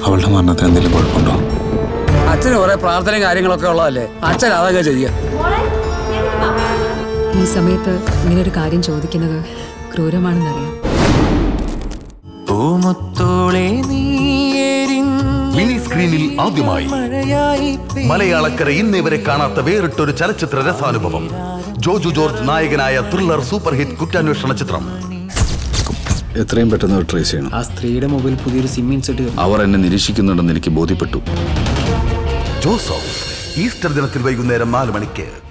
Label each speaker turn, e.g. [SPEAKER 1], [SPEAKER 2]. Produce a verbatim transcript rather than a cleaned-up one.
[SPEAKER 1] അവളുടെ മരണത്തിന് എന്തെങ്കിലും കുഴപ്പമുണ്ടോ?
[SPEAKER 2] അച്ഛന് കുറെ പ്രാർത്ഥനയും കാര്യങ്ങളൊക്കെ ഉള്ളതല്ലേ, അച്ഛൻ അതൊക്കെ ചെയ്യുക.
[SPEAKER 3] ഈ സമയത്ത് ഇങ്ങനൊരു കാര്യം ചോദിക്കുന്നത് ക്രൂരമാണെന്നറിയാം.
[SPEAKER 4] മിനി സ്ക്രീനിൽ ആദ്യമായി മലയാളക്കര ഇന്നേ വരെ കാണാത്ത വേറിട്ടൊരു ചലച്ചിത്ര രസാനുഭവം. ജോജു ജോർജ് നായകനായ ത്രില്ലർ സൂപ്പർ ഹിറ്റ് കുറ്റാന്വേഷണ ചിത്രം.
[SPEAKER 1] എത്രയും പെട്ടെന്ന് ട്രേസ് ചെയ്യണം.
[SPEAKER 2] ആ സ്ത്രീയുടെ മൊബൈൽ പുതിയൊരു സിം ഇൻസെർട്ട്.
[SPEAKER 1] അവർ എന്നെ നിരീക്ഷിക്കുന്നുണ്ടെന്ന് എനിക്ക് ബോധ്യപ്പെട്ടു.
[SPEAKER 4] ജോസഫ് ഈസ്റ്റർ ദിനത്തിൽ വൈകുന്നേരം നാല് മണിക്ക്.